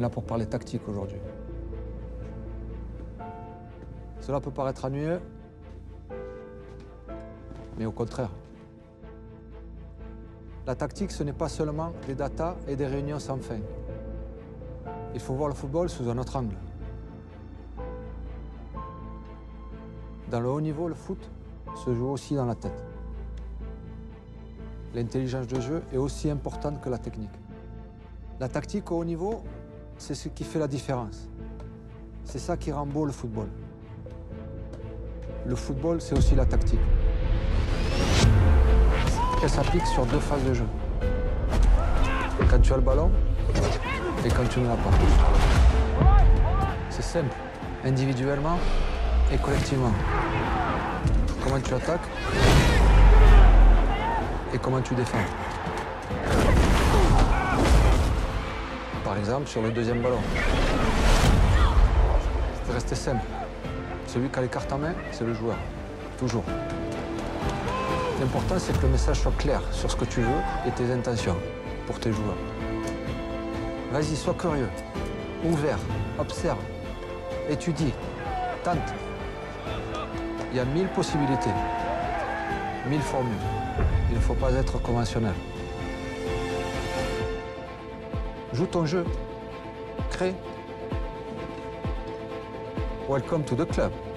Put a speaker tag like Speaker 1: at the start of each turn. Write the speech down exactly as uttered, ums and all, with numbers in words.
Speaker 1: est là pour parler tactique aujourd'hui. Cela peut paraître ennuyeux, mais au contraire. La tactique, ce n'est pas seulement des datas et des réunions sans fin. Il faut voir le football sous un autre angle. Dans le haut niveau, le foot se joue aussi dans la tête. L'intelligence de jeu est aussi importante que la technique. La tactique au haut niveau, c'est ce qui fait la différence. C'est ça qui rend beau le football. Le football, c'est aussi la tactique. Elle s'applique sur deux phases de jeu. Quand tu as le ballon et quand tu ne l'as pas. C'est simple, individuellement et collectivement. Comment tu attaques et comment tu défends. Par exemple, sur le deuxième ballon. C'est resté simple. Celui qui a les cartes en main, c'est le joueur. Toujours. L'important, c'est que le message soit clair sur ce que tu veux et tes intentions pour tes joueurs. Vas-y, sois curieux, ouvert, observe, étudie, tente. Il y a mille possibilités, mille formules. Il ne faut pas être conventionnel. Joue ton jeu, crée. Welcome to the club.